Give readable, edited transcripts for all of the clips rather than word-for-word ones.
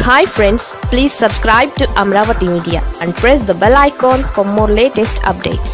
Hi friends, please subscribe to Amravati Media and press the bell icon for more latest updates.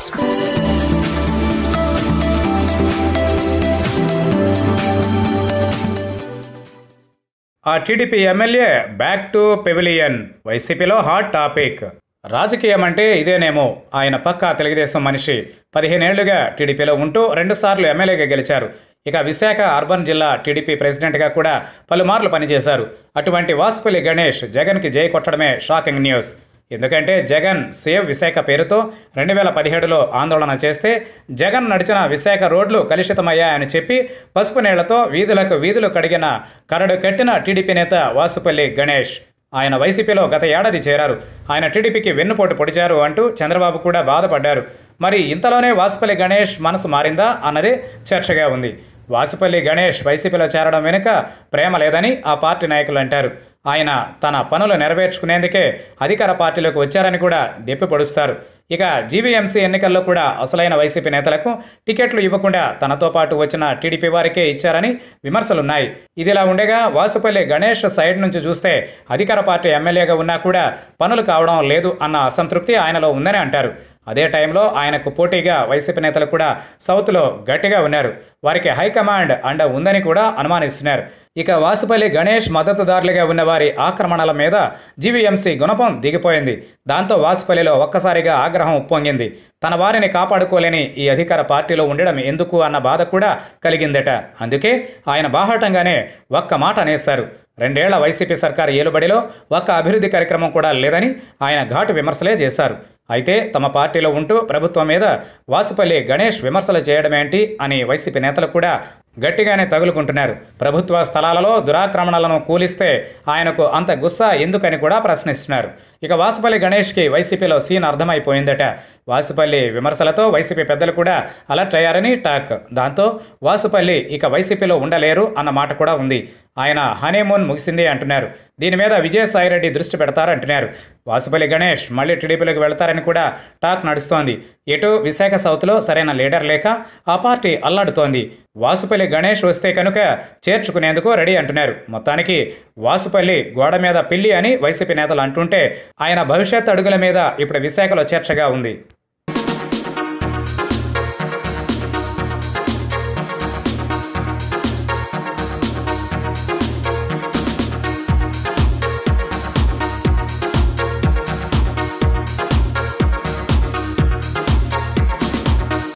ఆ TDP MLA back to pavilion వైసీపీలో hot topic. రాజకీయం అంటే ఇదేనేమో. ఆయన పక్కా తెలుగుదేశం మనిషి. 15 ఏళ్లుగా టీడీపీలో ఉంటూ 2 సార్లు ఎమ్మెల్యేగా గెలిచారు. ఇక విశాఖ అర్బన్ జిల్లా టీడీపీ ప్రెసిడెంట్గా కూడా పలుమార్లు పనిచేశారు. అటువంటి వాసుపల్లి గణేష్ జగన్కి జై కొట్టడమే షాకింగ్ న్యూస్. ఎందుకంటే జగన్ సేవ్ విశాఖ పేరుతో 2017లో ఆందోళన చేస్తే జగన్ నడిచిన విశాఖ రోడ్లు కలుషితమయ్యాయని చెప్పి పసుపు నీళ్లతో వీధులు కడిగిన కరడు కట్టిన టీడీపీ నేత వాసుపల్లి గణేష్. ఆయన వైసీపీలో గత ఏడాది చేరారు. ఆయన టీడీపీకి వెన్నుపోటు పొడిచారు అంటూ చంద్రబాబు కూడా బాధపడ్డారు. మరి ఇంతలోనే వాసుపల్లి గణేష్ మనసు మారిందా అన్నదే చర్చగా ఉంది. వాసుపల్లి గణేష్ వైసీపీలో చేరడం వెనుక ప్రేమ లేదని ఆ పార్టీ నాయకులు అంటారు. ఆయన తన పనులు నెరవేర్చుకునేందుకే అధికార పార్టీలోకి వచ్చారని కూడా దెప్పి పొడుస్తారు. ఇక జీవీఎంసీ ఎన్నికల్లో కూడా అసలైన వైసీపీ నేతలకు టికెట్లు ఇవ్వకుండా తనతో పాటు వచ్చిన టీడీపీ వారికే ఇచ్చారని విమర్శలున్నాయి. ఇదిలా ఉండగా వాసుపల్లి గణేష్ సైడ్ నుంచి చూస్తే అధికార పార్టీ ఎమ్మెల్యేగా ఉన్నా కూడా పనులు కావడం లేదు అన్న అసంతృప్తి ఆయనలో ఉందని అంటారు. అదే టైంలో ఆయనకు పోటీగా వైసీపీ నేతలు కూడా సౌత్లో గట్టిగా ఉన్నారు. వారికి హైకమాండ్ అండ ఉందని కూడా అనుమానిస్తున్నారు. ఇక వాసుపల్లి గణేష్ మద్దతుదారులుగా ఉన్న వారి ఆక్రమణల మీద జీవీఎంసీ గుణపం దిగిపోయింది. దాంతో వాసుపల్లిలో ఒక్కసారిగా ఆగ్రహం ఉప్పొంగింది. తన వారిని కాపాడుకోలేని ఈ అధికార పార్టీలో ఉండడం ఎందుకు అన్న బాధ కూడా కలిగిందట. అందుకే ఆయన బాహాటంగానే ఒక్క మాట అనేశారు. 2 ఏళ్ల వైసీపీ సర్కారు ఏలుబడిలో ఒక్క అభివృద్ధి కార్యక్రమం కూడా లేదని ఆయన ఘాటు విమర్శలే చేశారు. అయితే తమ పార్టీలో ఉంటూ ప్రభుత్వం మీద వాసుపల్లి గణేష్ విమర్శలు చేయడమేంటి అని వైసీపీ నేతలు కూడా గట్టిగానే తగులుకుంటున్నారు. ప్రభుత్వ స్థలాలలో దురాక్రమణలను కూలిస్తే ఆయనకు అంత గుస్సా ఎందుకని కూడా ప్రశ్నిస్తున్నారు. ఇక వాసుపల్లి గణేష్కి వైసీపీలో సీన్ అర్థమైపోయిందట. వాసుపల్లి విమర్శలతో వైసీపీ పెద్దలు కూడా అలర్ట్ అయ్యారని టాక్. దాంతో వాసుపల్లి ఇక వైసీపీలో ఉండలేరు అన్న మాట కూడా ఉంది. ఆయన హనీమూన్ ముగిసింది అంటున్నారు. దీని మీద విజయసాయిరెడ్డి దృష్టి పెడతారంటున్నారు. వాసుపల్లి గణేష్ మళ్ళీ టీడీపీలోకి వెళతారని కూడా టాక్ నడుస్తోంది. ఎటు విశాఖ సౌత్లో సరైన లీడర్ లేక ఆ పార్టీ అల్లాడుతోంది. వాసుపల్లి గణేష్ వస్తే కనుక చేర్చుకునేందుకు రెడీ అంటున్నారు. మొత్తానికి వాసుపల్లి గోడ మీద పిల్లి అని వైసీపీ నేతలు అంటుంటే ఆయన భవిష్యత్ అడుగుల మీద ఇప్పుడు విశాఖలో చర్చగా ఉంది.